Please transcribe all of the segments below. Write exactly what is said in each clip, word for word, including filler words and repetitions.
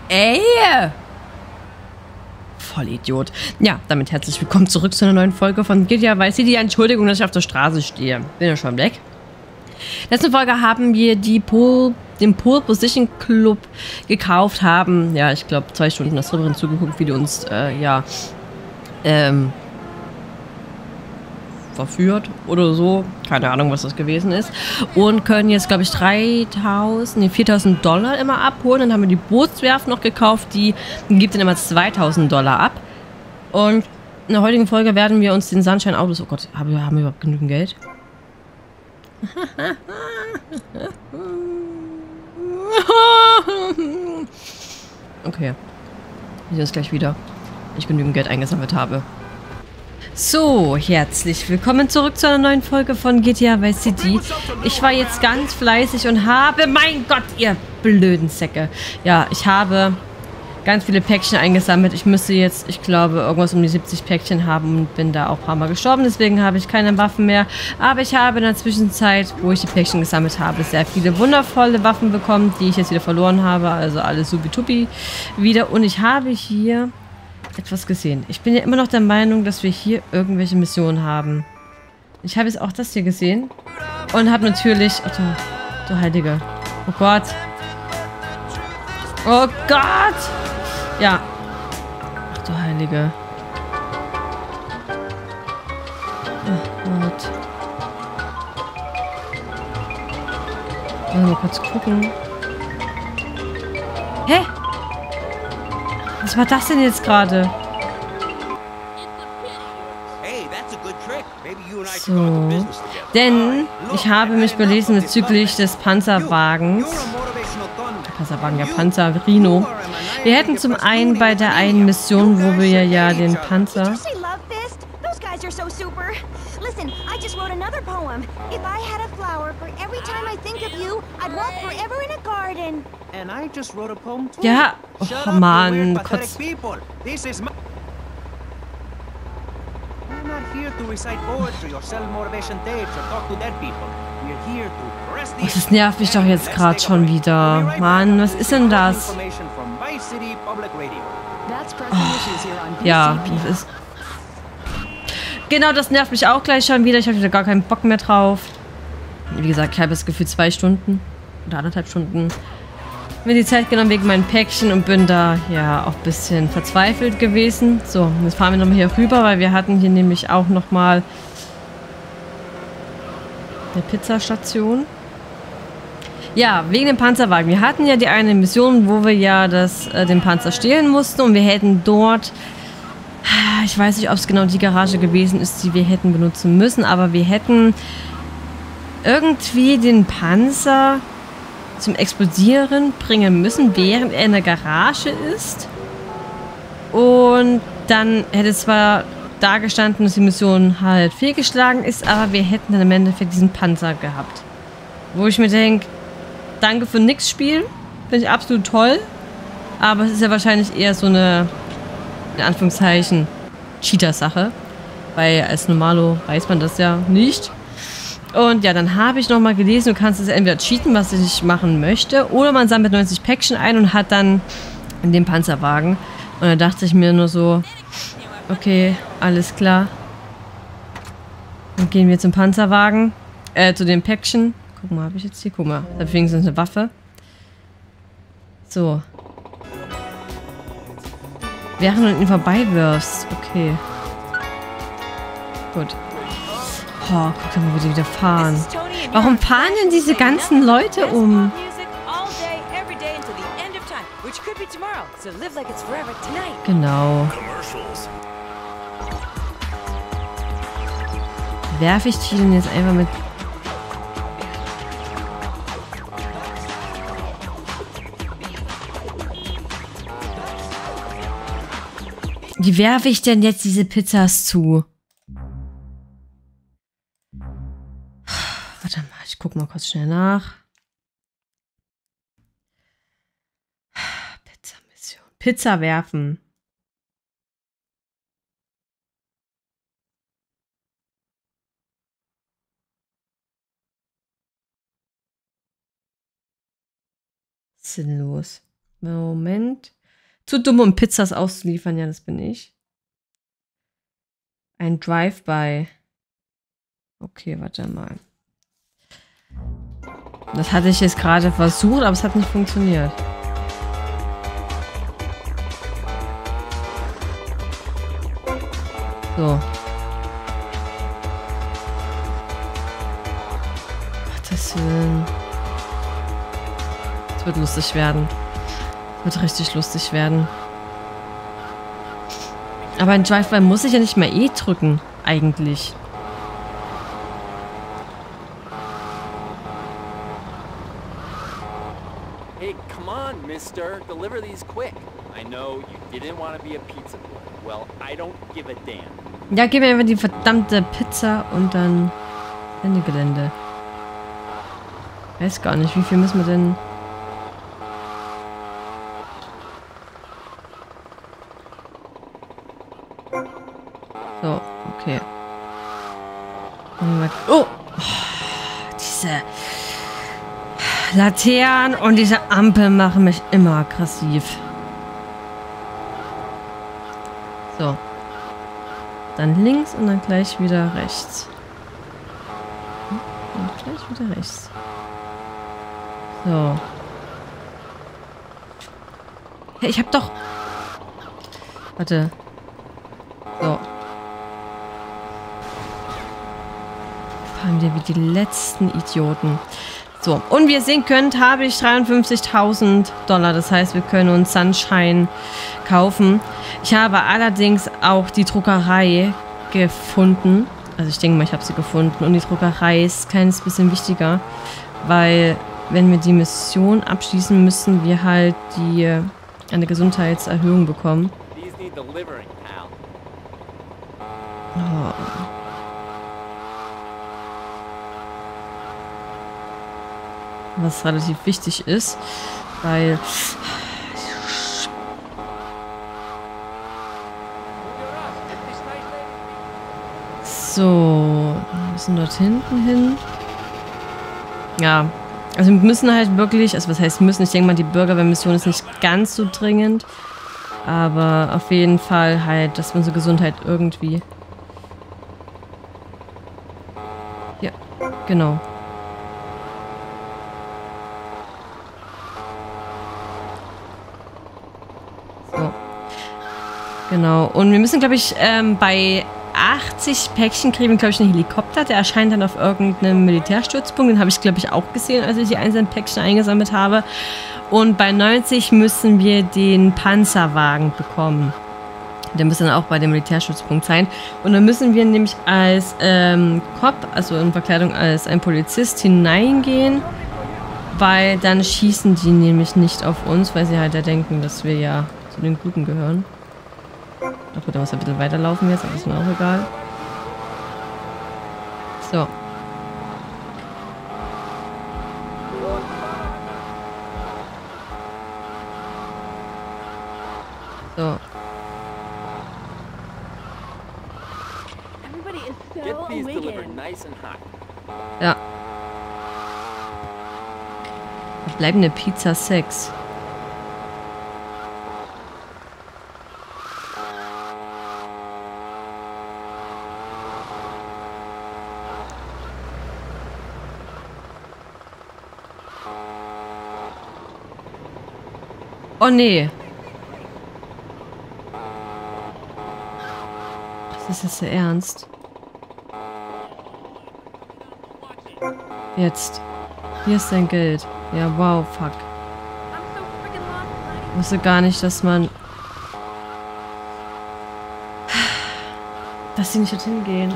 Ey! Vollidiot. Ja, damit herzlich willkommen zurück zu einer neuen Folge von G T A Vice City. Entschuldigung, dass ich auf der Straße stehe. Bin ja schon weg. Letzte Folge haben wir die Pole, den Pole Position Club gekauft, haben, ja, ich glaube, zwei Stunden das drüber zugeguckt, wie die uns, äh, ja, ähm, verführt oder so. Keine Ahnung, was das gewesen ist. Und können jetzt, glaube ich, dreitausend, nee, viertausend Dollar immer abholen. Dann haben wir die Bootswerft noch gekauft. Die gibt dann immer zweitausend Dollar ab. Und in der heutigen Folge werden wir uns den Sunshine Autos... Oh Gott, haben wir, haben wir überhaupt genügend Geld? Okay. Wir sehen uns gleich wieder, wenn ich genügend Geld eingesammelt habe. So, herzlich willkommen zurück zu einer neuen Folge von G T A Vice City. Ich war jetzt ganz fleißig und habe... Mein Gott, ihr blöden Säcke. Ja, ich habe ganz viele Päckchen eingesammelt. Ich müsste jetzt, ich glaube, irgendwas um die siebzig Päckchen haben und bin da auch ein paar Mal gestorben. Deswegen habe ich keine Waffen mehr. Aber ich habe in der Zwischenzeit, wo ich die Päckchen gesammelt habe, sehr viele wundervolle Waffen bekommen, die ich jetzt wieder verloren habe. Also alles supi-tupi wieder. Und ich habe hier etwas gesehen. Ich bin ja immer noch der Meinung, dass wir hier irgendwelche Missionen haben. Ich habe jetzt auch das hier gesehen. Und habe natürlich... Oh, du, du Heilige. Oh Gott. Oh Gott! Ja. Ach du Heilige. Oh Gott. Mal kurz gucken. Hä? Was war das denn jetzt gerade? So. Denn ich habe mich belesen bezüglich des Panzerwagens. Panzerwagen, ja, Panzer Rhino. Wir hätten zum einen bei der einen Mission, wo wir ja den Panzer... Ja, oh Mann, Kotz. Oh, das nervt mich doch jetzt gerade schon wieder. Mann, was ist denn das? Oh, ja, das ist... Genau, das nervt mich auch gleich schon wieder. Ich habe wieder gar keinen Bock mehr drauf. Wie gesagt, ich habe das Gefühl zwei Stunden oder anderthalb Stunden mir die Zeit genommen wegen meinen Päckchen und bin da ja auch ein bisschen verzweifelt gewesen. So, jetzt fahren wir nochmal hier rüber, weil wir hatten hier nämlich auch nochmal eine Pizzastation. Ja, wegen dem Panzerwagen. Wir hatten ja die eine Mission, wo wir ja das, äh, den Panzer stehlen mussten und wir hätten dort, ich weiß nicht, ob es genau die Garage gewesen ist, die wir hätten benutzen müssen, aber wir hätten irgendwie den Panzer zum Explodieren bringen müssen, während er in der Garage ist. Und dann hätte zwar da gestanden, dass die Mission halt fehlgeschlagen ist, aber wir hätten dann im Endeffekt diesen Panzer gehabt. Wo ich mir denke, danke für nix Spiel. Finde ich absolut toll. Aber es ist ja wahrscheinlich eher so eine, in Anführungszeichen, Cheater-Sache. Weil als Normalo weiß man das ja nicht. Und ja, dann habe ich nochmal gelesen, du kannst es entweder cheaten, was ich machen möchte, oder man sammelt neunzig Päckchen ein und hat dann den Panzerwagen. Und dann dachte ich mir nur so, okay, alles klar. Dann gehen wir zum Panzerwagen, äh, zu den Päckchen. Guck mal, habe ich jetzt hier, guck mal, da fing es eine Waffe. So. Während du ihn vorbeiwirfst, okay. Gut. Oh, guck mal, wie die wieder fahren. Warum fahren denn diese ganzen Leute um? Genau. Werfe ich die denn jetzt einfach mit... Wie werfe ich denn jetzt diese Pizzas zu? Warte mal, ich guck mal kurz schnell nach. Pizza-Mission. Pizza werfen. Sinnlos. Moment. Zu dumm, um Pizzas auszuliefern. Ja, das bin ich. Ein Drive-by. Okay, warte mal. Das hatte ich jetzt gerade versucht, aber es hat nicht funktioniert. So. Gottes Willen. Es wird lustig werden. Es wird richtig lustig werden. Aber ein Drive-by muss ich ja nicht mehr eh drücken, eigentlich. Hey, come on, mister. Deliver these quick. I know you didn't want to be a pizza boy. Well, I don't give a damn. Ja, gib mir einfach die verdammte Pizza und dann Ende Gelände. Weiß gar nicht, wie viel müssen wir denn... So, okay. Oh! Diese Laternen und diese Ampel machen mich immer aggressiv. So. Dann links und dann gleich wieder rechts. Und gleich wieder rechts. So. Hey, ich hab doch... Warte. So. Fahren wir wie die letzten Idioten. So, und wie ihr sehen könnt, habe ich dreiundfünfzigtausend Dollar. Das heißt, wir können uns Sunshine kaufen. Ich habe allerdings auch die Druckerei gefunden. Also ich denke mal, ich habe sie gefunden. Und die Druckerei ist ein kleines bisschen wichtiger, weil wenn wir die Mission abschließen, müssen wir halt die eine Gesundheitserhöhung bekommen. Oh. Was relativ wichtig ist, weil so, wir müssen dort hinten hin. Ja, also wir müssen halt wirklich, also was heißt müssen, ich denke mal, die Bürgerwehrmission ist nicht ganz so dringend, aber auf jeden Fall halt, dass wir unsere Gesundheit irgendwie... Ja, genau. So. Genau. Und wir müssen, glaube ich, ähm, bei achtzig Päckchen kriegen wir, glaube ich, einen Helikopter. Der erscheint dann auf irgendeinem Militärstützpunkt. Den habe ich, glaube ich, auch gesehen, als ich die einzelnen Päckchen eingesammelt habe. Und bei neunzig müssen wir den Panzerwagen bekommen. Der müsste dann auch bei dem Militärstützpunkt sein. Und dann müssen wir nämlich als ähm, Cop, also in Verkleidung als ein Polizist, hineingehen. Weil dann schießen die nämlich nicht auf uns, weil sie halt ja denken, dass wir ja zu den Guten gehören. Ach gut, da muss ein bisschen weiterlaufen jetzt, aber ist mir auch egal. So. So. Ja. Bleibende Pizza sechs. Oh nee. Das ist jetzt der Ernst. Jetzt. Hier ist dein Geld. Ja, wow, fuck. Ich wusste gar nicht, dass man... Dass sie nicht dorthin gehen.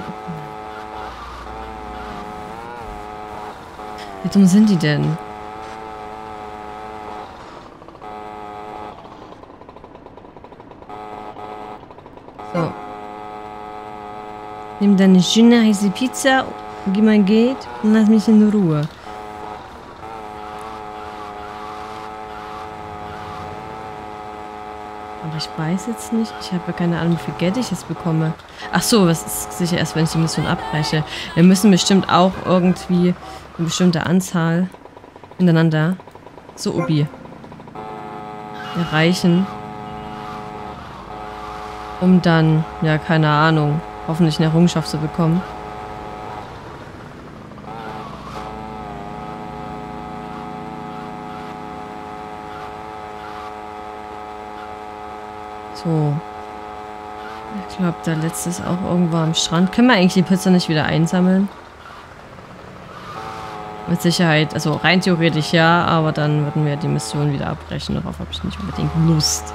Wie dumm sind die denn? So. Nimm deine schöne heiße Pizza, gib mein Geld und lass mich in Ruhe. Aber ich weiß jetzt nicht, ich habe ja keine Ahnung, wie viel Geld ich jetzt bekomme. Ach so, das ist sicher erst, wenn ich die Mission abbreche. Wir müssen bestimmt auch irgendwie eine bestimmte Anzahl hintereinander, so Obi, erreichen. Um dann, ja, keine Ahnung, hoffentlich eine Errungenschaft zu bekommen. So. Ich glaube, der letzte ist auch irgendwo am Strand. Können wir eigentlich die Pizza nicht wieder einsammeln? Mit Sicherheit, also rein theoretisch ja, aber dann würden wir die Mission wieder abbrechen. Darauf habe ich nicht unbedingt Lust.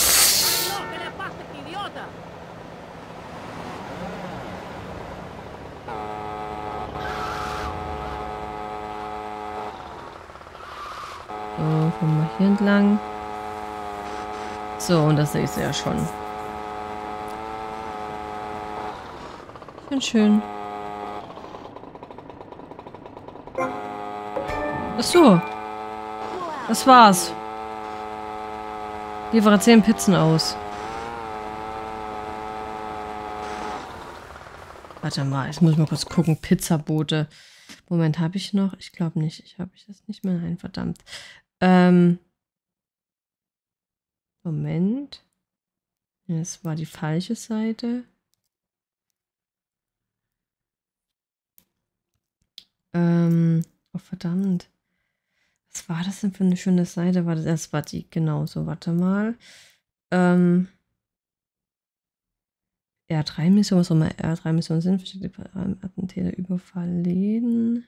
So, kommen wir hier entlang. So, und das sehe ich ja schon. Schön, schön. Ach so. Das war's. Liefere zehn Pizzen aus. Warte mal, jetzt muss ich mal kurz gucken. Pizzaboote. Moment, habe ich noch? Ich glaube nicht. Ich habe ich das nicht mehr. Nein, verdammt. Ähm. Moment. Das war die falsche Seite. Ähm. Oh, verdammt. Was war das denn für eine schöne Seite? War das, das war die, genau so, warte mal. Ähm. R drei Mission, was auch immer R drei Missionen sind, versteckte Attentäter, Überfall, Läden.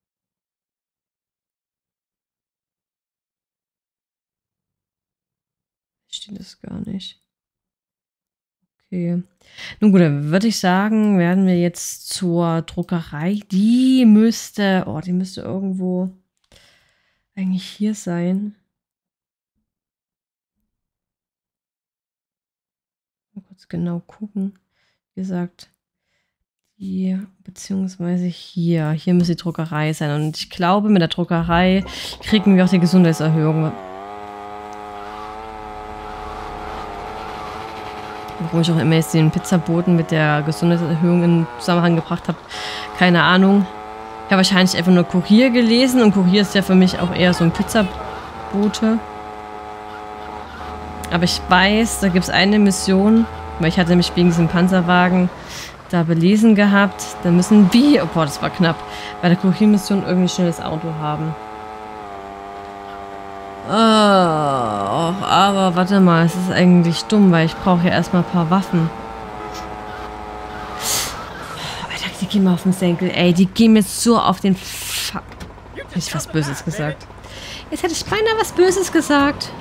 Steht das gar nicht. Okay. Nun gut, dann würde ich sagen, werden wir jetzt zur Druckerei. Die müsste, oh, die müsste irgendwo eigentlich hier sein. Mal kurz genau gucken. Wie gesagt, die, beziehungsweise hier. Hier müsste die Druckerei sein. Und ich glaube, mit der Druckerei kriegen wir auch die Gesundheitserhöhung. Warum ich auch immer jetzt den Pizzaboten mit der Gesundheitserhöhung in Zusammenhang gebracht habe, keine Ahnung. Ich habe wahrscheinlich einfach nur Kurier gelesen und Kurier ist ja für mich auch eher so ein Pizzabote. Aber ich weiß, da gibt es eine Mission, weil ich hatte mich wegen diesem Panzerwagen da belesen gehabt. Da müssen wir, oh boah, das war knapp, bei der Kuriermission irgendwie ein schnelles Auto haben. Oh, aber warte mal, es ist eigentlich dumm, weil ich brauche ja erstmal ein paar Waffen. Alter, die gehen mir auf den Senkel, ey, die gehen mir so auf den Fa... Hätte ich was Böses gesagt. Jetzt hätte ich beinahe was Böses gesagt.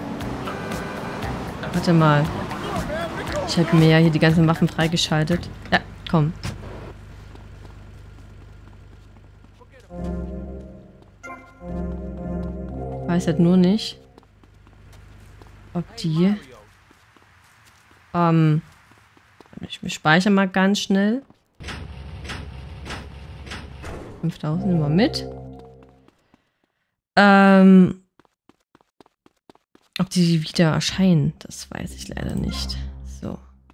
Warte mal. Ich habe mir ja hier die ganzen Waffen freigeschaltet. Ja, komm. Ich weiß halt nur nicht, ob die... Ähm... Ich speichere mal ganz schnell. fünftausend nehmen wir mit. Ähm... Ob die wieder erscheinen, das weiß ich leider nicht. So.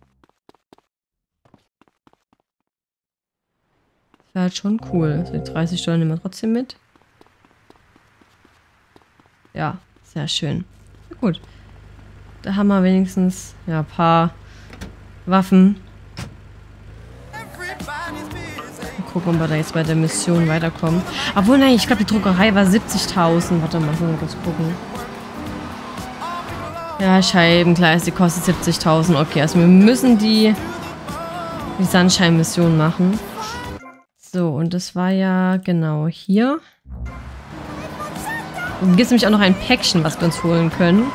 Das wäre halt schon cool. Also die dreißig Steuern nehmen wir trotzdem mit. Ja, sehr schön. Na gut. Da haben wir wenigstens ja, ein paar Waffen. Mal gucken, ob wir da jetzt bei der Mission weiterkommen. Obwohl, nein, ich glaube, die Druckerei war siebzigtausend. Warte mal, mal kurz gucken. Ja, Scheibengleis, die kostet siebzigtausend. Okay, also wir müssen die, die Sunshine-Mission machen. So, und das war ja genau hier. Und gibt es nämlich auch noch ein Päckchen, was wir uns holen können.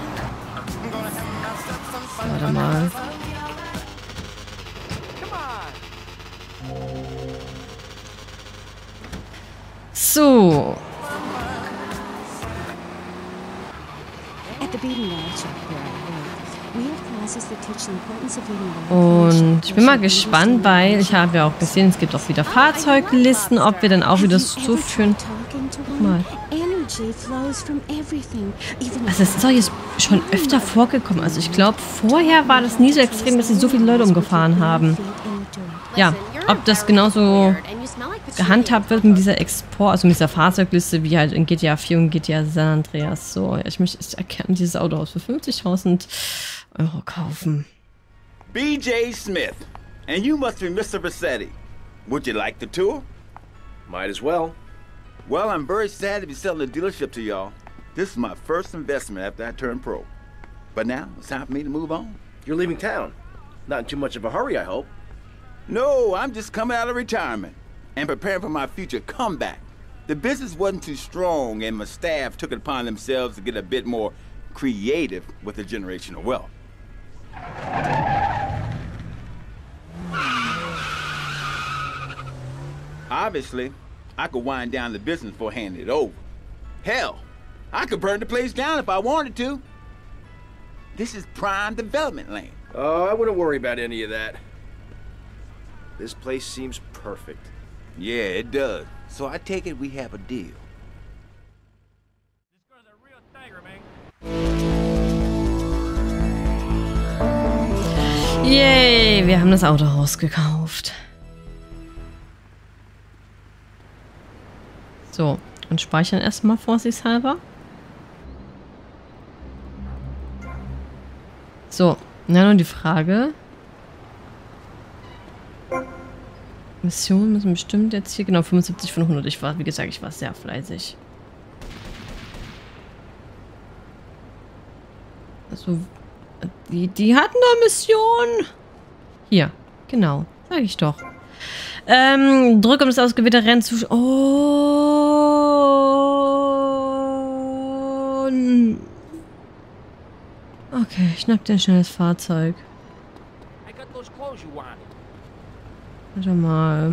Warte mal. So. Und ich bin mal gespannt, weil ich habe ja auch gesehen, es gibt auch wieder Fahrzeuglisten, ob wir dann auch wieder so führen. Mal. Also es ist doch jetzt schon öfter vorgekommen. Also ich glaube, vorher war das nie so extrem, dass sie so viele Leute umgefahren haben. Ja, ob das genauso gehandhabt wird mit dieser Export, also mit dieser Fahrzeugliste, wie halt in G T A vier und G T A San Andreas. So, ich möchte ich erkenne dieses Auto aus für fünfzigtausend Euro kaufen. B J Smith. And you must be Mister Bassetti. Would you like the tour? Might as well. Well, I'm very sad to be selling the dealership to y'all. This is my first investment after I turned pro. But now, it's time for me to move on. You're leaving town. Not in too much of a hurry, I hope. No, I'm just coming out of retirement and preparing for my future comeback. The business wasn't too strong, and my staff took it upon themselves to get a bit more creative with the generation of wealth. Obviously, I could wind down the business before handing it over. Hell, I could burn the place down if I wanted to. This is prime development land. Oh, I wouldn't worry about any of that. This place seems perfect. Yeah, it does. So I take it we have a deal. This guy's a real tiger, man. Yay, wir haben das Autohaus gekauft. So, und speichern erstmal vorsichtshalber. So, na nun die Frage. Missionen müssen bestimmt jetzt hier, genau, fünfundsiebzig von hundert. Ich war, wie gesagt, ich war sehr fleißig. Also, die, die hatten doch Mission. Hier, genau, sag ich doch. Ähm, drück, um das ausgewählte Rennen zu... Oh. Okay, schnapp dir ein schnelles Fahrzeug. I got those clothes you wanted. Warte mal.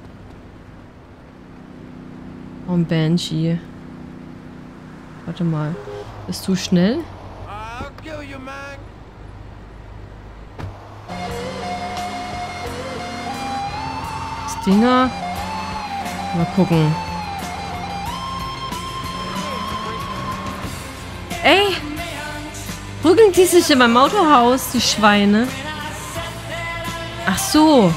Oh, ein Banshee. Warte mal. Bist du schnell? I'll kill you, man. Stinger. Mal gucken. Ey! Prügeln die sich in meinem Autohaus, die Schweine? Ach so.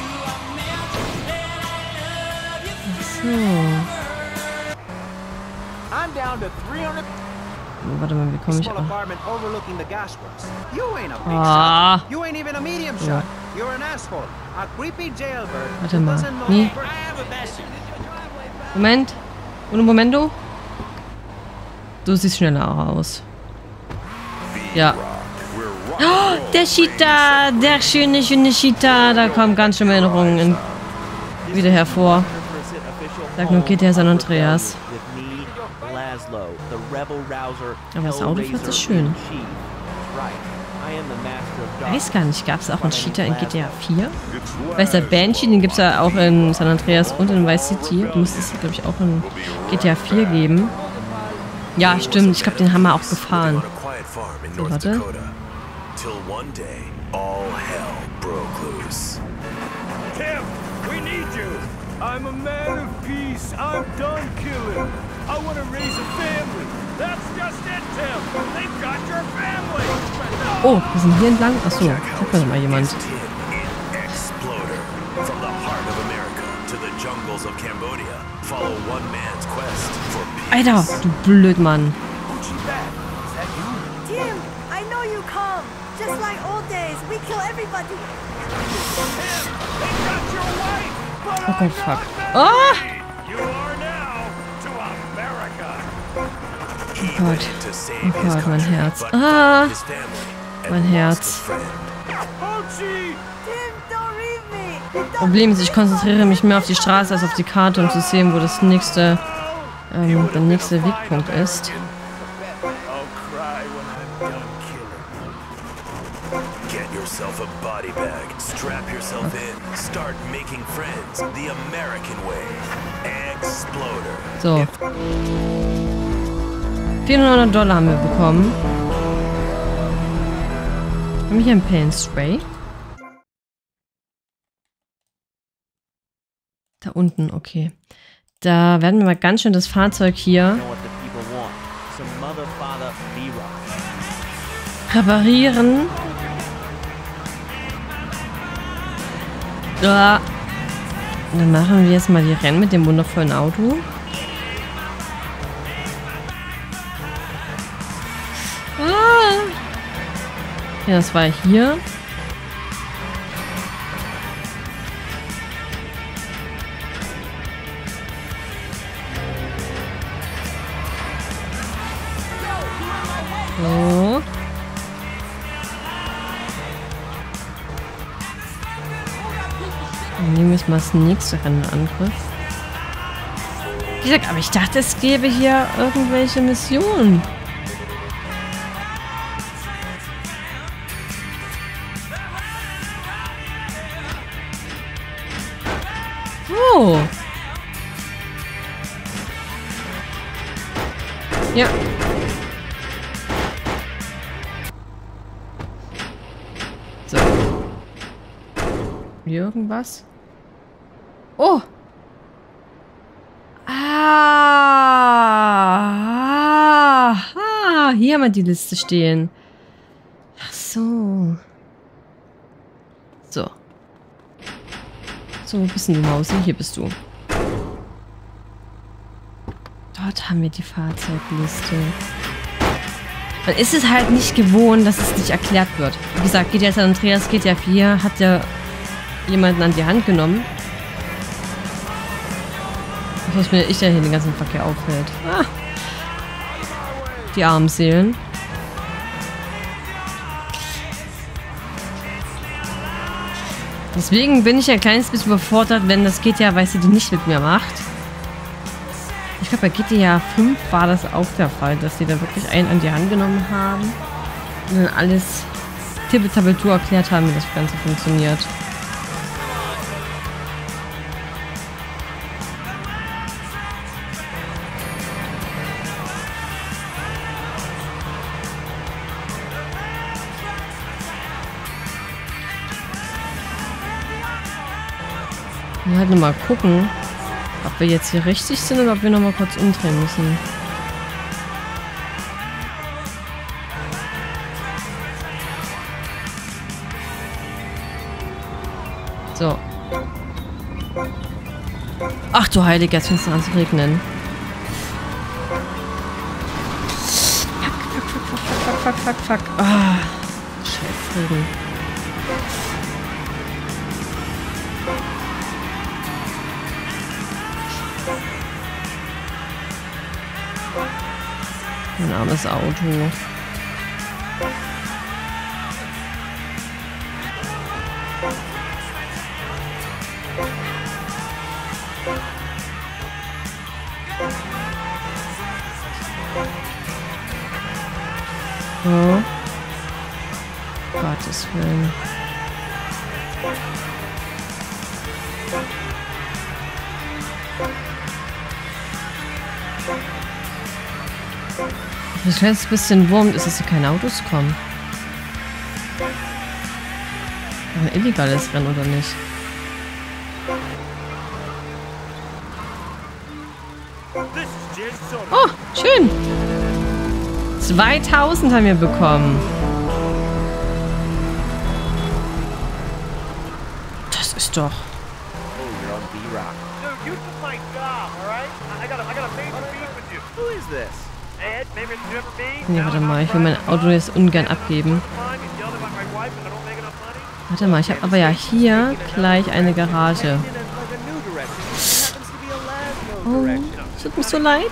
I'm down to three hundred. Warte mal, wie komme ich Small auch? apartment overlooking the gasworks. You ain't a big Ah. shot. You ain't even a medium Ja. shot. You're an asshole. A creepy jailbird. Warte who mal. doesn't know Nee. the first- Moment. Un momento. Du siehst schneller aus. Ja. Oh, der Cheetah, der schöne, schöne Cheetah. Da kommen ganz schöne Erinnerungen in, wieder hervor. Sag nur G T A San Andreas. Aber das Auto fand ich schön. Ich weiß gar nicht, gab es auch einen Cheetah in G T A vier? Ich weiß, der Banshee, den gibt es ja auch in San Andreas und in Vice City. Du müsstest es, glaube ich, auch in G T A vier geben. Ja, stimmt. Ich glaube, den haben wir auch gefahren. So, warte. Till one day, all hell broke loose. Tim, we need you. I'm a man of peace. I'm done killing. I want to raise a family. That's just it, Tim. They've got your family. Oh, wir sind hier entlang. Achso, sag mir doch mal jemand. Exploder. From the heart of America to the jungles of Cambodia, follow one man's quest for peace. Alter, du Blödmann. Tim, I know you come. Just like old days, we kill everybody. Oh Gott, fuck. Ah! You are now to America. Oh Gott. Oh Gott, mein Herz. Ah! Mein Herz. Hochi! Tim, don't leave me. Problem ist, ich konzentriere mich mehr auf die Straße als auf die Karte, um zu sehen, wo das nächste, ähm, der nächste Wegpunkt ist. Yourself a body bag, strap yourself in, start making friends the American way. Exploder. So. vierhundert Dollar haben wir bekommen. Haben wir hier ein Paint Spray? Da unten, okay. Da werden wir mal ganz schön das Fahrzeug hier reparieren. Ja. Und dann machen wir jetzt mal die Rennen mit dem wundervollen Auto. Ah. Ja, das war hier. nehmen wir jetzt mal das nächste Rennen in Angriff. Wie gesagt, aber ich dachte, es gäbe hier irgendwelche Missionen. Oh. Ja. So. Irgendwas? Oh! Ah! Ah! Hier haben wir die Liste stehen. Ach so. So. So, wo bist denn du, Mausi? Hier bist du. Dort haben wir die Fahrzeugliste. Man ist es halt nicht gewohnt, dass es nicht erklärt wird. Wie gesagt, G T A San Andreas, G T A vier hat ja jemanden an die Hand genommen. Was mir ich ja hier den ganzen Verkehr auffällt. Ah. Die armen Seelen. Deswegen bin ich ein kleines bisschen überfordert, wenn das G T A Vice City nicht mit mir macht. Ich glaube, bei G T A fünf war das auch der Fall, dass die da wirklich einen an die Hand genommen haben und dann alles tippetabbeltour erklärt haben, wie das Ganze funktioniert. Wir halt nochmal gucken, ob wir jetzt hier richtig sind oder ob wir nochmal kurz umdrehen müssen. So. Ach du Heilige, jetzt fängt es an zu regnen. Fuck, fuck, fuck, fuck, fuck, fuck, fuck. Ah, scheiß Regen. Ein armes Auto. Oh. Gottes Willen. Ich weiß, ein bisschen wurmt ist, dass hier keine Autos kommen. Ein illegales Rennen, oder nicht? Oh, schön. zweitausend haben wir bekommen. Das ist doch... Nee, warte mal, ich will mein Auto jetzt ungern abgeben. Warte mal, ich habe aber ja hier gleich eine Garage. Oh, tut mir so leid.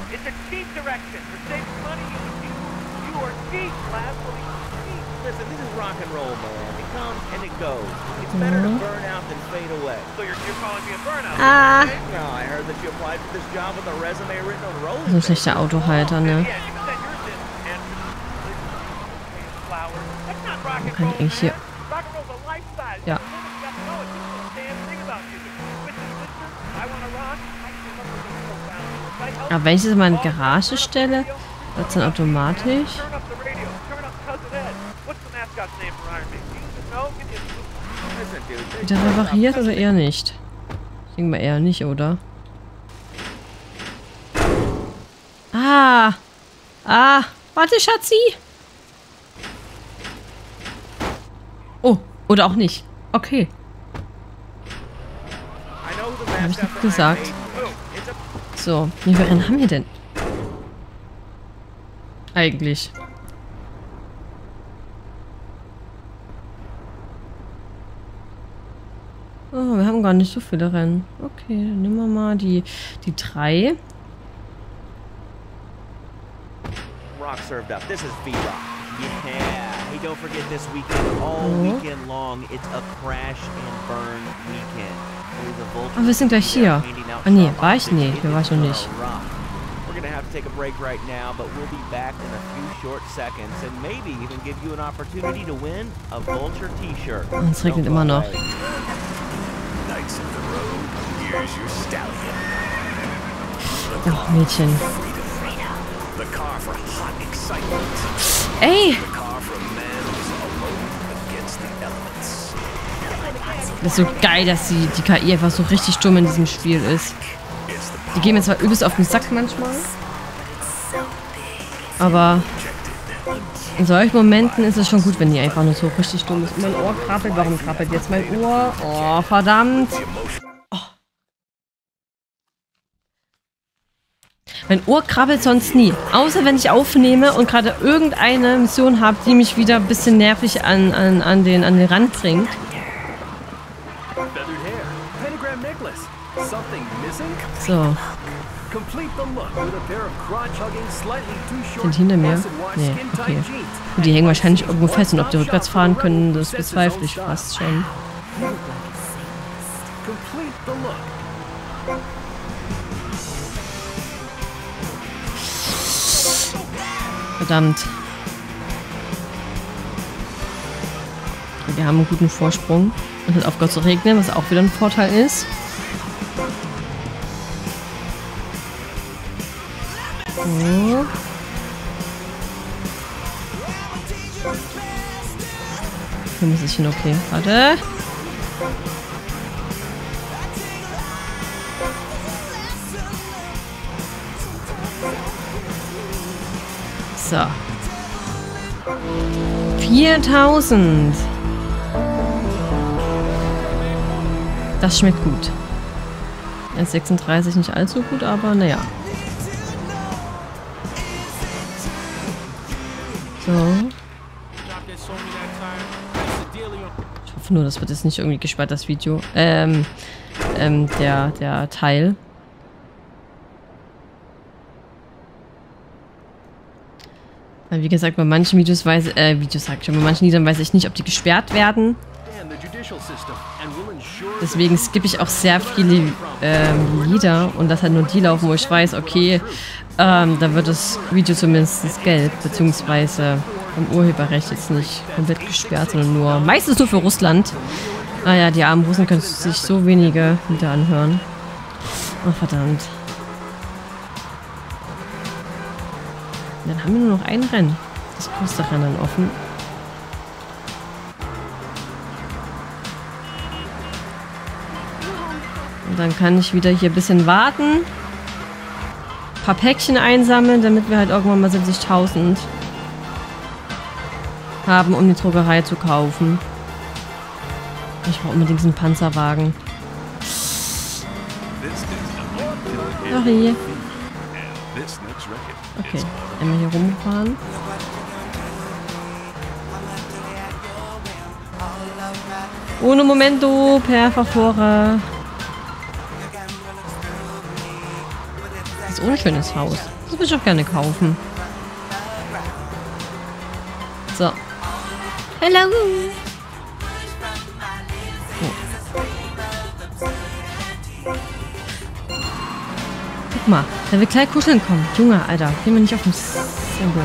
Mhm. Ah. So ein schlechter Autohalter, ne? Wo kann ich eigentlich hier... Ja. Aber wenn ich das mal in die Garage stelle, wird es dann automatisch... Wieder repariert oder eher nicht? Ich denke mal eher nicht, oder? Ah! Ah! Warte, Schatzi! Oh, oder auch nicht. Okay. Habe ich nicht gesagt. So, wie viele Rennen haben wir denn? Eigentlich. Oh, wir haben gar nicht so viele Rennen. Okay, dann nehmen wir mal die, die drei. Rock served up. This is V-Rock. Yeah, he don't forget this weekend, all weekend long, it's a crash and burn weekend. Ah, wir sind gleich hier. Ah nee, war ich? Nee, hier war ich noch nicht. We're gonna have to take a break right now, but we'll be back in a few short seconds and maybe even give you an opportunity to win a Vulture T-Shirt. Und es regnet immer noch. Knights of the road, here's your stallion. Ach, Mädchen. The car for hot excitement. Ey! The car for a man who's alone against the elements. Das ist so geil, dass die, die K I einfach so richtig dumm in diesem Spiel ist. Die gehen mir zwar übelst auf den Sack manchmal, aber in solchen Momenten ist es schon gut, wenn die einfach nur so richtig dumm ist. Mein Ohr krabbelt. Warum krabbelt jetzt mein Ohr? Oh, verdammt. Oh. Mein Ohr krabbelt sonst nie. Außer wenn ich aufnehme und gerade irgendeine Mission habe, die mich wieder ein bisschen nervig an, an, an, den, an den Rand bringt. So. Sind hinter mir? Nee, okay. Und die hängen wahrscheinlich irgendwo fest und ob die rückwärts fahren können, das bezweifle ich fast schon. Verdammt. Wir haben einen guten Vorsprung. Es hat aufgehört zu regnen, was auch wieder ein Vorteil ist. So. Hier muss ich hin, okay. Warte. So. viertausend. Das schmeckt gut. eins Komma sechsunddreißig nicht allzu gut, aber naja. So. Ich hoffe nur, das wird jetzt nicht irgendwie gesperrt, das Video. Ähm, ähm, der, der Teil. Weil wie gesagt, bei manchen Videos weiß äh, Videos sag ich schon, bei manchen Liedern weiß ich nicht, ob die gesperrt werden. Deswegen skippe ich auch sehr viele ähm, Lieder und das halt nur die laufen, wo ich weiß, okay, ähm, da wird das Video zumindest gelb, beziehungsweise vom Urheberrecht jetzt nicht komplett gesperrt, sondern nur, meistens nur für Russland. Ah ja, die armen Russen können sich so wenige Lieder anhören. Oh, verdammt. Dann haben wir nur noch ein Rennen. Das größte Rennen offen. Und dann kann ich wieder hier ein bisschen warten. Ein paar Päckchen einsammeln, damit wir halt irgendwann mal siebzigtausend haben, um die Druckerei zu kaufen. Ich brauche unbedingt einen Panzerwagen. Sorry. Okay, einmal hier rumfahren. Ohne Momento, per favore. Das ist ein unschönes Haus. Das würde ich auch gerne kaufen. So. Hello. Oh. Guck mal, der will gleich kuscheln kommen. Junge, Alter, geh mir nicht auf den Symbol.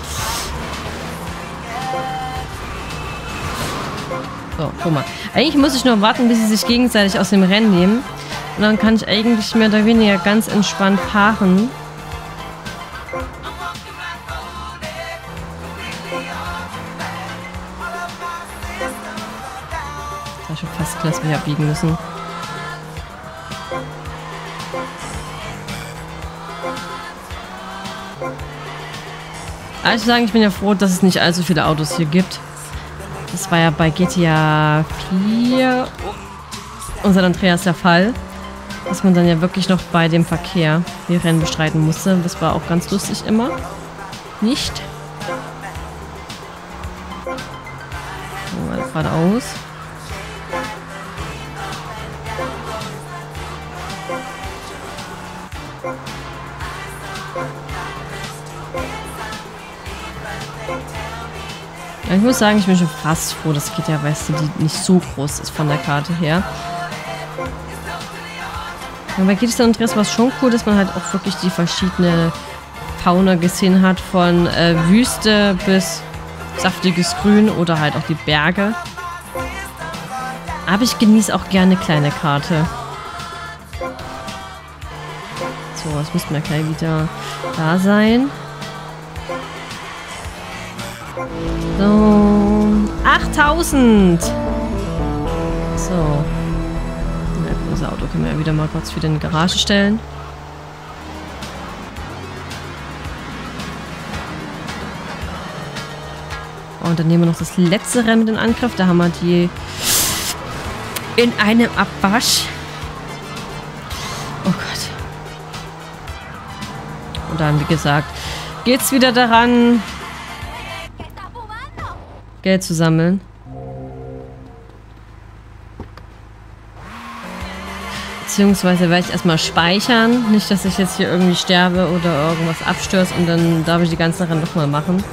So, guck mal. Eigentlich muss ich nur warten, bis sie sich gegenseitig aus dem Rennen nehmen. Und dann kann ich eigentlich mehr oder weniger ganz entspannt fahren. Das war schon fast klar, dass wir hier abbiegen müssen. Also sagen, ich bin ja froh, dass es nicht allzu viele Autos hier gibt. Das war ja bei G T A vier und San Andreas der Fall, dass man dann ja wirklich noch bei dem Verkehr die Rennen bestreiten musste. Das war auch ganz lustig immer. Nicht? So, geradeaus. Ich muss sagen, ich bin schon fast froh, dass G T A Vice City nicht so groß ist von der Karte her. Und bei G T A San Andreas war es schon cool, dass man halt auch wirklich die verschiedene Fauna gesehen hat, von äh, Wüste bis saftiges Grün oder halt auch die Berge. Aber ich genieße auch gerne kleine Karte. So, jetzt müssten wir gleich wieder da sein. So, achttausend! So. Das Auto können wir ja wieder mal kurz wieder in die Garage stellen. Und dann nehmen wir noch das letzte Rennen mit in Angriff. Da haben wir die in einem Abwasch. Oh Gott. Und dann, wie gesagt, geht's wieder daran, Geld zu sammeln. Beziehungsweise werde ich erstmal speichern. Nicht, dass ich jetzt hier irgendwie sterbe oder irgendwas abstürzt und dann darf ich die ganze Sache nochmal machen.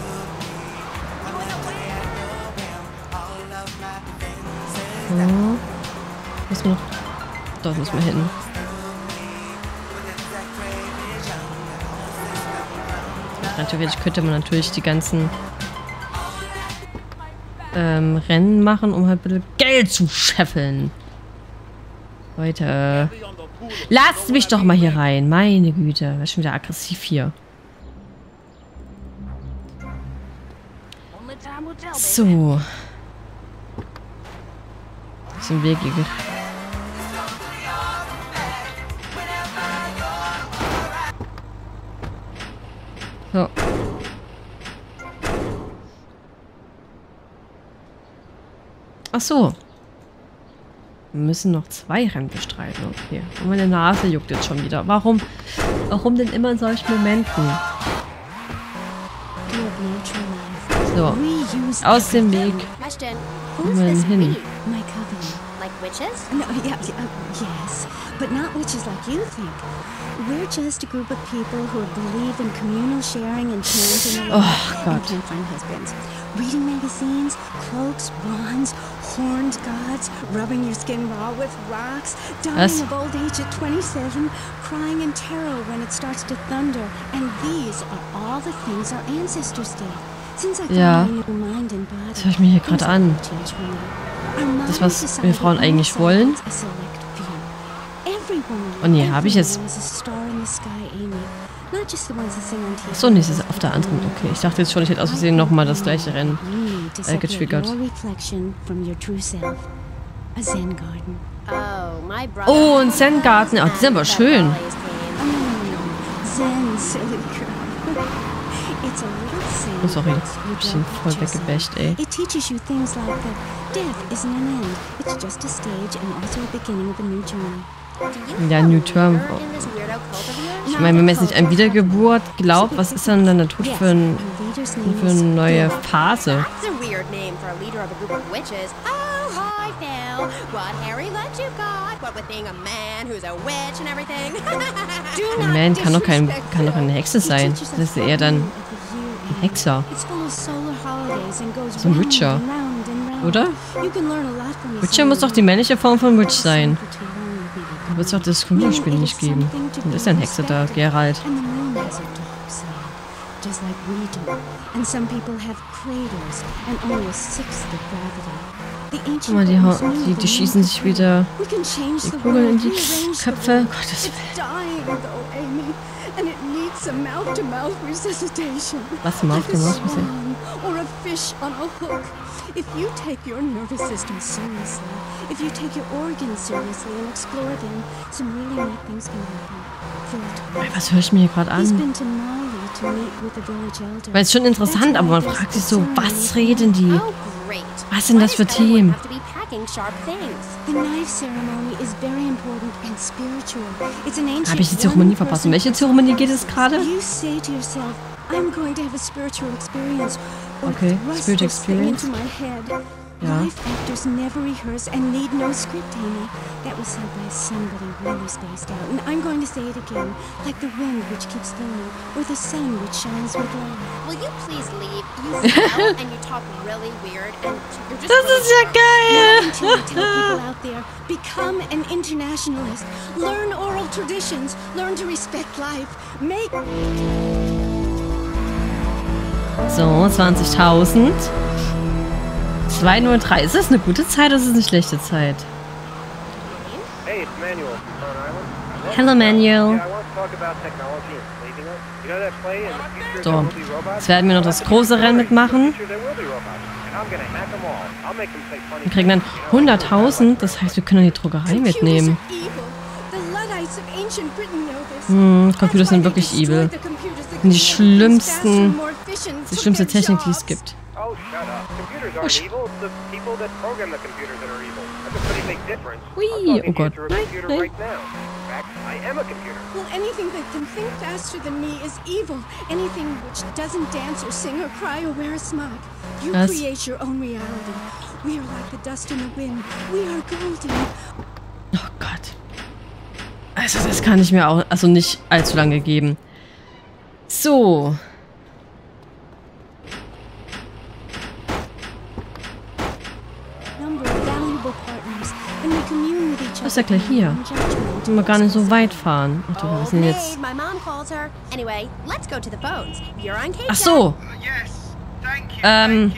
So. Muss man noch. Dort muss man hin. Rein theoretisch könnte man natürlich die ganzen ähm, Rennen machen, um halt ein bisschen Geld zu scheffeln. Leute, lasst mich doch mal hier rein. Meine Güte, das ist schon wieder aggressiv hier. So. Aus dem Weg gegangen. So. Ach so. Wir müssen noch zwei Rennen bestreiten. Okay. Und meine Nase juckt jetzt schon wieder. Warum? Warum denn immer in solchen Momenten? So. Aus dem Weg. Wo wollen wir hin? Like witches? No, yeah, yeah, yes, but not witches like you think. We're just a group of people who believe in communal sharing and chanting oh, and can't find husbands. Reading magazines, cloaks, wands, horned gods, rubbing your skin raw with rocks, dying Was? of old age at twenty-seven, crying in terror when it starts to thunder. And these are all the things our ancestors did. Since I Ja, found my new mind and body, das höre ich mir hier gerade an. Das, was wir Frauen eigentlich wollen. Oh nee, habe ich jetzt... Achso, nee, es ist auf der anderen. Okay, ich dachte jetzt schon, ich hätte aus Versehen nochmal das gleiche Rennen äh, getriggert. Oh, ein Zen-Garten. Oh, die sind aber schön. Oh, sorry, ich bin voll weggebasht, ey. It teaches you things like that death isn't an end. It's just a stage and also a beginning of a new journey. Ja, New Term. Ich meine, wenn man jetzt nicht an Wiedergeburt glaubt, was ist dann dann der Tod für, ein, für eine neue Phase? Ein Man kann doch, kein, kann doch eine Hexe sein. Das ist eher dann ein Hexer. So ein Witcher. Oder? Witcher muss doch die männliche Form von Witch sein. Da wird es doch das Computerspiel nicht geben. Und ist ja ein Hexer da, Geralt. Guck mal, die, die, die schießen sich wieder die Kugeln in die Köpfe. Gottes Willen. Was, Mouth-to-Mouth-Resuscitation? If you take your nervous system seriously, if you take your organs seriously and explore them, some really neat things can happen. Was höre ich mir hier gerade an? Weil es schon interessant, aber man fragt sich so, was reden die? Was sind das für Themen? Habe ich die Zeremonie verpasst? Um welche Zeremonie geht es gerade? I'm going to have a spiritual experience. Or Okay, thrust spirit this thing experience. into my head. Ja. Life actors never rehearse and need no script, Amy. That was said by somebody really spaced out. And I'm going to say it again. Like the wind which keeps flowing, or the sun which shines with light. Will you please leave? You smell and you talk really weird and you're just Das really ist ja gross. geil. Not until I tell people out there, become an internationalist. Learn oral traditions. Learn to respect life. Make... So, zwanzigtausend. zwei null drei. Ist das eine gute Zeit oder ist es eine schlechte Zeit? Hey, it's Manuel from Stone Island. Hello, Manuel. Yeah, I want to talk about technology and saving us. You know that play in the future So, there will be robots? jetzt werden wir noch das große Rennen mitmachen. In the future there will be robots, and I'm gonna hack them all. I'll make them say funny Wir kriegen dann hunderttausend. Das heißt, wir können die Druckerei mitnehmen. Hm, Computer sind wirklich evil. Die schlimmsten, die schlimmste Technik, die es gibt. Oh, shut up. Computers aren't evil. It's the people that program the computers that are evil. That's a pretty big difference. Ui, I'm talking oh Gott. to a computer Nein, nein. right now. In fact, I am a computer. Well, anything that can think faster than me is evil. Anything which doesn't dance or sing or cry or wear a smock. You Was? create your own reality. We are like the dust in the wind. We are golden. Oh Gott. Also das kann ich mir auch, also nicht allzu lange geben. So. Number of valuable partners, and we commune with each Das ist ja other. gleich hier. Müssen wir gar nicht so weit fahren. Ach du, wir sind Hey, jetzt... my mom calls her. Anyway, let's go to the phones. You're on K-Chat. Ach so. Ähm...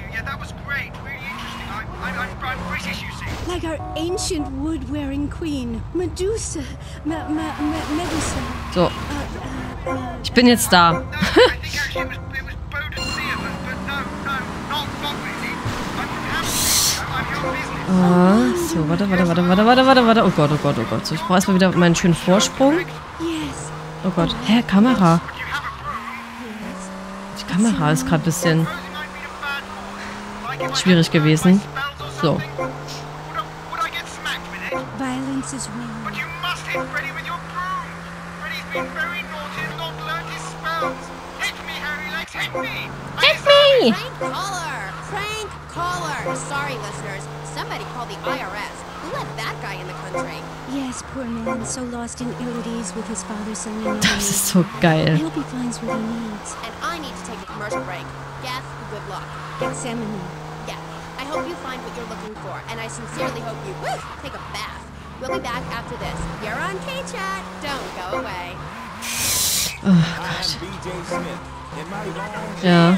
Like our ancient wood-wearing queen, Medusa. Me me me Medusa. So. Ich bin jetzt da. Ah, so, warte, warte, warte, warte, warte, warte, warte. Oh Gott, oh Gott, oh Gott. So, ich brauche erstmal wieder meinen schönen Vorsprung. Oh Gott. Hä, Kamera. Die Kamera ist gerade ein bisschen schwierig gewesen. So. Violence is wrong. But you must hit Freddy with your broom. Freddy's been very naughty and not learned his spells. Hit me, Harry Legs, hit me. Hit me! Prank caller! Prank caller! Sorry, listeners. Somebody call the I R S. Who let that guy in the country? Yes, poor man, so lost in ill at ease with his father sending him. Das ist so I geil. hope he finds what he needs. And I need to take a commercial break. Geth, good luck. Gethsemane. Yeah, I hope you find what you're looking for, and I sincerely hope you woo, take a bath. We'll be back after this. You're on K-Chat. Don't go away. Oh Gott. Ja.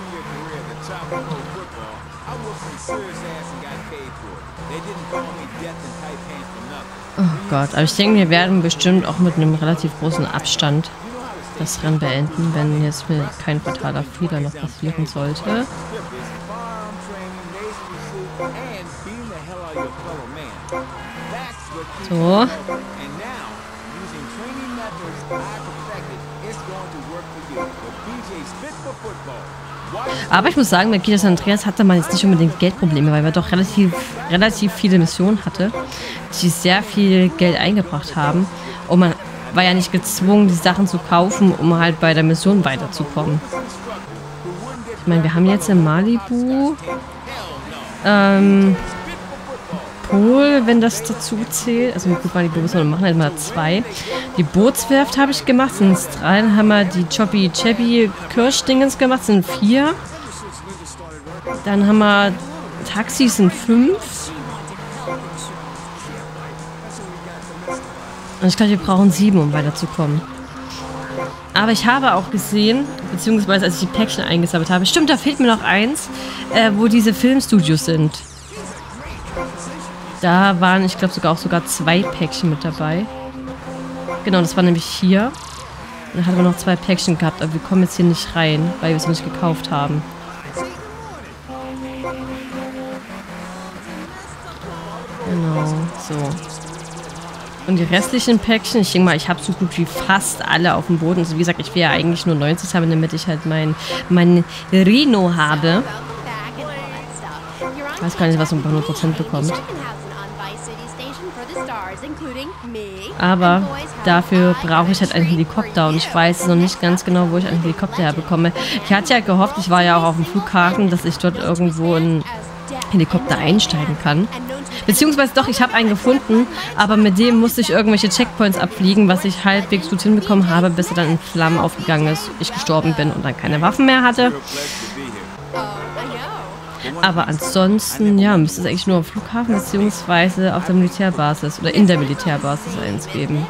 Oh Gott, aber ich denke, wir werden bestimmt auch mit einem relativ großen Abstand das Rennen beenden, wenn jetzt mir kein fataler Fehler noch passieren sollte. So. Aber ich muss sagen, bei Kita San Andreas hatte man jetzt nicht unbedingt Geldprobleme, weil wir doch relativ, relativ viele Missionen hatte, die sehr viel Geld eingebracht haben. Und man war ja nicht gezwungen, die Sachen zu kaufen, um halt bei der Mission weiterzukommen. Ich meine, wir haben jetzt in Malibu ähm, Pool, wenn das dazu zählt. Also gut, Malibu müssen wir machen, halt mal zwei. Die Bootswerft habe ich gemacht, sind es drei. Dann haben wir die Choppy Chappy Kirschdingens gemacht, sind vier. Dann haben wir Taxis, sind fünf. Und ich glaube, wir brauchen sieben, um weiterzukommen. Aber ich habe auch gesehen, beziehungsweise als ich die Päckchen eingesammelt habe, stimmt, da fehlt mir noch eins, äh, wo diese Filmstudios sind. Da waren, ich glaube, sogar auch sogar zwei Päckchen mit dabei. Genau, das war nämlich hier. Dann hatten wir noch zwei Päckchen gehabt, aber wir kommen jetzt hier nicht rein, weil wir es nicht gekauft haben. Genau, so. Und die restlichen Päckchen, ich denke mal, ich habe so gut wie fast alle auf dem Boden. Also wie gesagt, ich will ja eigentlich nur neunzig haben, damit ich halt mein, mein Reno habe. Ich weiß gar nicht, was man bei hundert Prozent bekommt. Aber dafür brauche ich halt einen Helikopter und ich weiß noch nicht ganz genau, wo ich einen Helikopter herbekomme. Ich hatte ja gehofft, ich war ja auch auf dem Flughafen, dass ich dort irgendwo einen Helikopter einsteigen kann. Beziehungsweise doch, ich habe einen gefunden, aber mit dem musste ich irgendwelche Checkpoints abfliegen, was ich halbwegs gut hinbekommen habe, bis er dann in Flammen aufgegangen ist, ich gestorben bin und dann keine Waffen mehr hatte. Aber ansonsten, ja, müsste es eigentlich nur am Flughafen beziehungsweise auf der Militärbasis oder in der Militärbasis eins geben.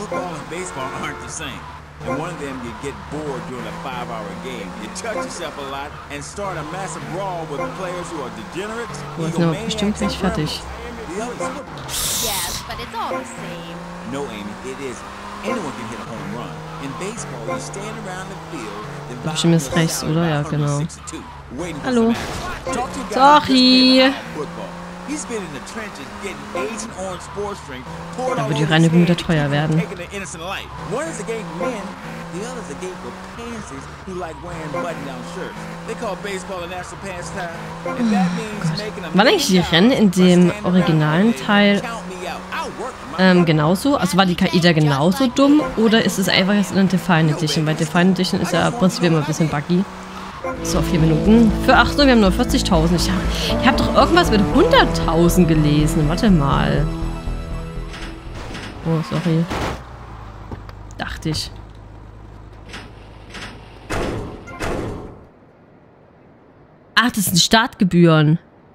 And one of them you get bored during a five-hour game. You touch yourself a lot and start a massive brawl with players who are degenerates. Du bist aber bestimmt nicht fertig. Yes, but it's all the same. No, Amy, it is. Anyone can hit a home run. In baseball, you stand around the field. Bestimmt ist rechts, oder? Ja, genau. Hallo. Sorry. Da wird die Reinigung wieder teuer werden. Waren eigentlich die Rennen in dem originalen Teil ähm, genauso? Also war die K I da genauso dumm oder ist es einfach jetzt in der Define Edition? Weil Define Edition ist ja prinzipiell immer ein bisschen buggy. So, vier Minuten. Für ach so, wir haben nur vierzigtausend. Ich habe hab doch irgendwas mit hunderttausend gelesen. Warte mal. Oh, sorry. Dachte ich. Ach, das sind Startgebühren.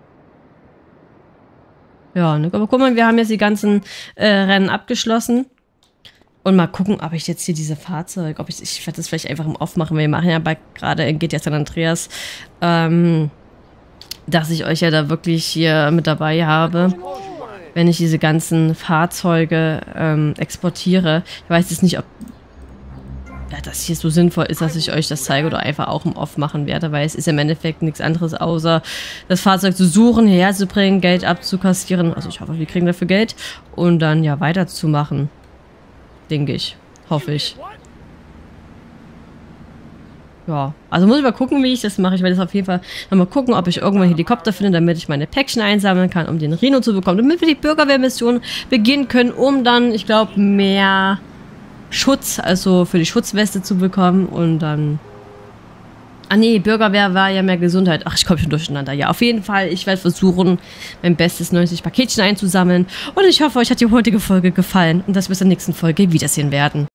Ja, ne, aber guck mal, wir haben jetzt die ganzen äh, Rennen abgeschlossen. Und mal gucken, ob ich jetzt hier diese Fahrzeug, ob ich, ich werde das vielleicht einfach im Off machen, weil wir machen ja bei gerade in G T A San Andreas, ähm, dass ich euch ja da wirklich hier mit dabei habe, wenn ich diese ganzen Fahrzeuge ähm, exportiere. Ich weiß jetzt nicht, ob ja, das hier so sinnvoll ist, dass ich euch das zeige oder einfach auch im Off machen werde, weil es ist im Endeffekt nichts anderes, außer das Fahrzeug zu suchen, hierher zu bringen, Geld abzukassieren. Also ich hoffe, wir kriegen dafür Geld und dann ja weiterzumachen. Denke ich. Hoffe ich. Ja, also muss ich mal gucken, wie ich das mache. Ich werde jetzt auf jeden Fall nochmal gucken, ob ich irgendwo einen Helikopter finde, damit ich meine Päckchen einsammeln kann, um den Rhino zu bekommen. Damit wir die Bürgerwehrmission beginnen können, um dann, ich glaube, mehr Schutz, also für die Schutzweste zu bekommen. Und dann... Ah nee, Bürgerwehr war ja mehr Gesundheit. Ach, ich komme schon durcheinander. Ja, auf jeden Fall, ich werde versuchen, mein bestes neunzig Paketchen einzusammeln. Und ich hoffe, euch hat die heutige Folge gefallen und dass wir es in der nächsten Folge wiedersehen werden.